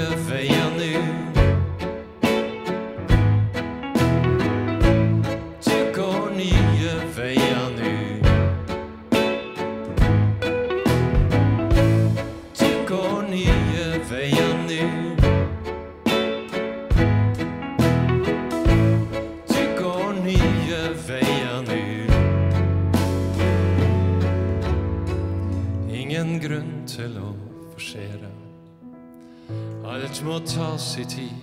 veier nu. Du går nye veier nu. Du går nye veier nu. Du går nye veier nu. Ingen grunn til å forsere. Alt må tas i tid.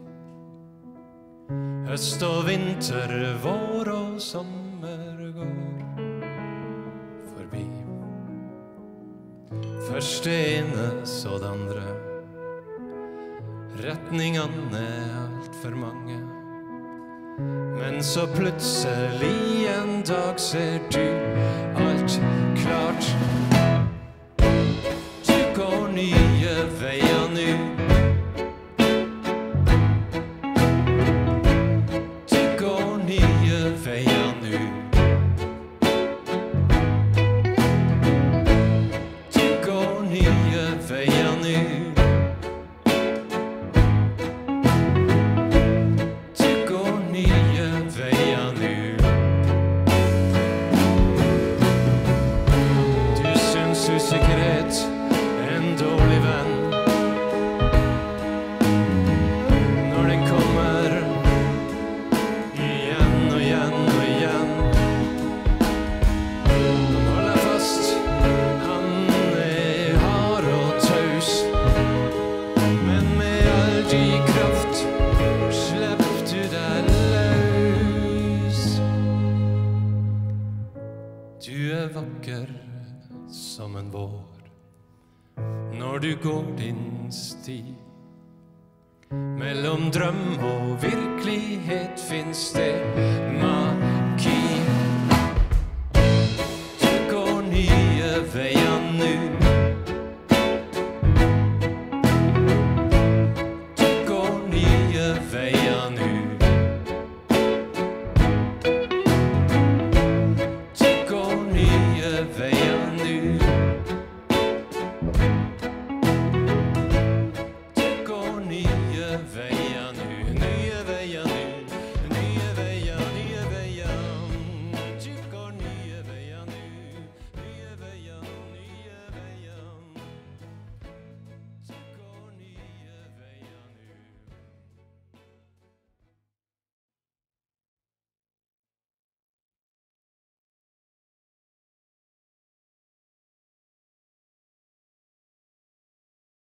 Høst og vinter, vår og sommer går forbi. Først det ene, så det andre. Retningene alt for mange. Men så plutselig en dag ser du alt klart. Du går nye veier nu. Du går nye veier nu. Du går nye veier nu. Du går nye veier nu. Du syns usikkerhet en dårlig venn. Når den kommer igjen og igjen og igjen. Han holder fast, han hard og taus. Men med all din kraft slipper du deg løs. Du vakker som en vår når du går din sti. Mellom drøm og virkelighet finnes det